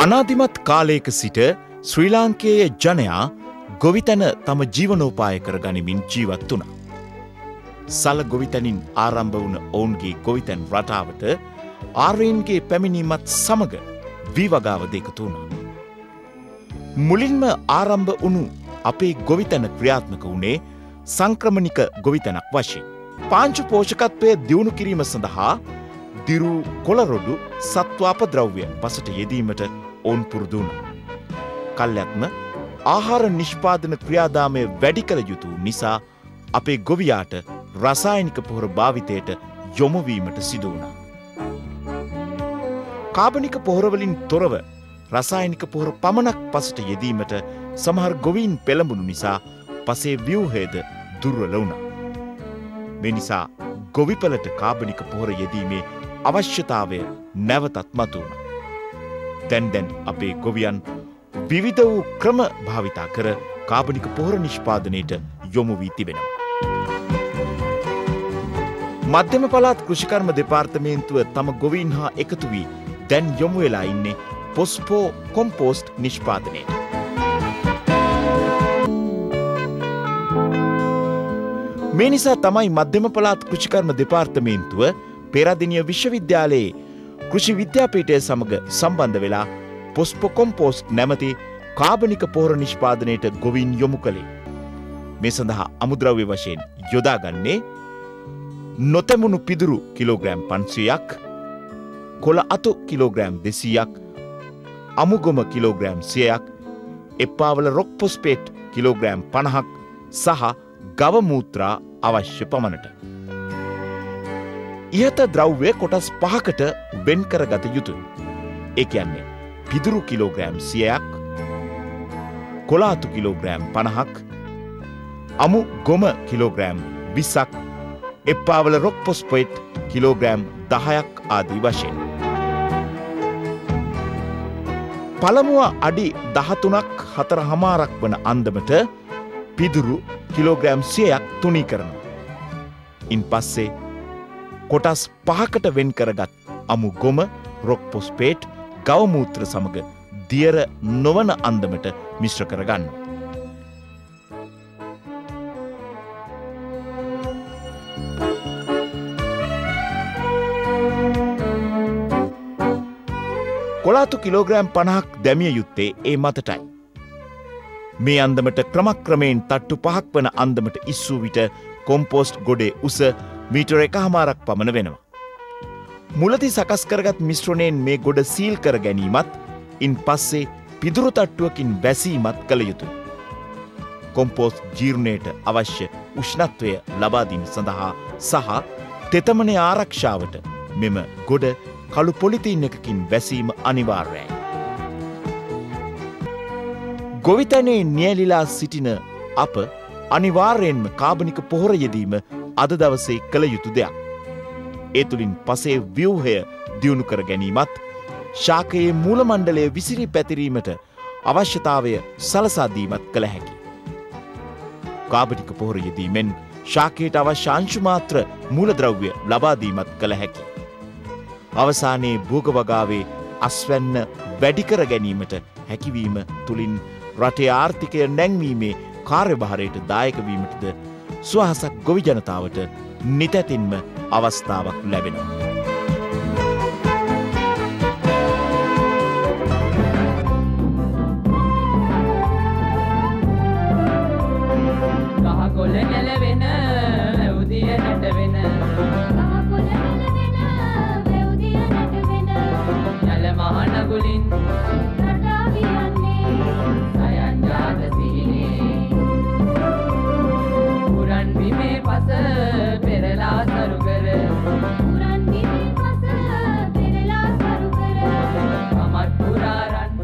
අනාදිමත් කාලයක සිට ශ්‍රී ලාංකේය ජනයා ගොවිතැන තම ජීවනෝපාය කර ගනිමින් ජීවත් වුණා. සල ගොවිතැනින් ආරම්භ වුණ ඔවුන්ගේ ගොවිතැන් රටාවට ආර්යයන්ගේ පැමිණීමත් සමග වීවගාව දෙකතු වුණා. මුලින්ම ආරම්භ වුණු අපේ ගොවිතැන ක්‍රියාත්මක වුණේ සංක්‍රමණික ගොවිතැනක් වශයෙන්. පාංචු පෝෂකත්වය දියුණු කිරීම සඳහා දිරු කොළරොඩු සත්වාපද්‍රව්‍ය පසට යෙදීමට ඔවුන් පුරුදු වුණා. කල්යක්ම ආහාර නිෂ්පාදන ක්‍රියාදාමය වැඩි කළ යුතු නිසා අපේ ගොවියාට රසායනික පොහොර භාවිතයට යොමු වීමට සිදු වුණා. කාබනික පොහොරවලින් තොරව රසායනික පොහොර පමණක් පසට යෙදීමට සමහර ගොවීන් පෙළඹුණු නිසා පසේ ව්‍යුහයද දුර්වල වුණා. මේ නිසා ගොවිපලට කාබනික පොහොර යෙදීමේ අවශ්‍යතාවය නැවතත් මතුවුණා. දැන් අපේ ගොවියන් විවිධ වූ ක්‍රම භාවිතා කර කාබනික පොහොර නිෂ්පාදනයට යොමු වී තිබෙනවා. මධ්‍යම පළාත් කෘෂිකර්ම දෙපාර්තමේන්තුව තම ගොවීන් හා එකතු වී දැන් යොමු වෙලා ඉන්නේ පොස්පෝ කොම්පෝස්ට් නිෂ්පාදනයට. මේ නිසා තමයි මධ්‍යම පළාත් කෘෂිකර්ම දෙපාර්තමේන්තුව පේරාදෙණිය විශ්වවිද්‍යාලයේ කෘෂි විද්‍යාපීඨය සමග සම්බන්ධ වෙලා පොස්පෝ කොම්පෝස්ට් නැමැති කාබනික පොහොර නිෂ්පාදනයට ගොවීන් යොමු කළේ. මේ සඳහා අමුද්‍රව්‍ය වශයෙන් යොදාගන්නේ නොතැමුණු පිදුරු කිලෝග්‍රෑම් 500ක්, කොළ අතු කිලෝග්‍රෑම් 200ක්, අමුගොම කිලෝග්‍රෑම් 100ක්, එප්පාවල රොක් ෆොස්ෆේට් කිලෝග්‍රෑම් 50ක් සහ ගව මූත්‍රා අවශ්‍ය පමණට. ඉහත ද්‍රව්‍ය කොටස් 5කට වෙන් කරගත යුතුයි. ඒ කියන්නේ පිදුරු කිලෝග්‍රෑම් 100ක්, කොළ අතු කිලෝග්‍රෑම් 50ක්, අමු ගොම කිලෝග්‍රෑම් 20ක්, එප්පාවල රොක් ෆොස්ෆේට් කිලෝග්‍රෑම් 10ක් ආදී වශයෙන්. පළමුව අඩි 13ක් 4.5ක් වන අන්දමට පිදුරු කිලෝග්‍රෑම් 100ක් තුනී කරනවා. ඉන් පස්සේ කොටස් 5කට වෙන් කරගත් අමු ගොම, රොක් ෆොස්ෆේට්, ගව මූත්‍ර සමග දියර නොවන අන්දමට මිශ්‍ර කරගන්නවා. කොළාතු කිලෝග්‍රෑම් 50ක් දැමිය යුත්තේ ඒ මතටයි. මේ අන්දමට ක්‍රමක්‍රමයෙන් තට්ටු 5ක් වන අන්දමට ඉස්සූ විට කොම්පෝස්ට් ගොඩේ උස මීටර 1.5ක් පමණ වෙනවා. මුලදී සකස් කරගත් මිශ්‍රණයෙන් මේ ගොඩ සීල් කර ගැනීමත් ඉන් පස්සේ පිදුරු තට්ටුවකින් වැසීමත් කළ යුතුයි. කොම්පෝස්ට් ජීර්ණයට අවශ්‍ය උෂ්ණත්වය ලබා දීම සඳහා සහ තෙතමනේ ආරක්ෂාවට මෙම ගොඩ කළු පොලිතීන් එකකින් වැසීම අනිවාර්යයි. ගොවිතැනේ නියැලිලා සිටින අප අනිවාර්යෙන්ම කාබනික පොහොර යෙදීම අද දවසේ කළ යුතු දෙයක්. ඒ තුළින් පසේ ව්‍යුහය දියුණු කර ගැනීමත් ශාකයේ මූල මණ්ඩලය විසිරි පැතිරීමට අවශ්‍යතාවය සලසා දීමත් කළ හැකි. කාබනික පොහොර යෙදීමෙන් ශාකයට අවශ්‍ය අංශු මාත්‍ර මූලද්‍රව්‍ය ලබා දීමත් කළ හැකි. අවසානයේ භෝග වගාවේ අස්වැන්න වැඩි කර ගැනීමට හැකිවීම තුළින් රටේ ආර්ථිකය නැංවීමේ කාර්යභාරයට දායක වීමටද සුවහසක් ගොවි ජනතාවට නිතැතින්ම අවස්ථාවක් ලැබෙනවා. ගහකොළ නැලවෙන වැවුදිය නැටවෙන යල මහනගුලින් රටා වියන්නේ සයන් ජාත සිහිනේ පුරන් බිමේ පස පෙරලා සරු කර පුරන් බිමේ පස පෙරලා සරු කර අමත් පුරාරන්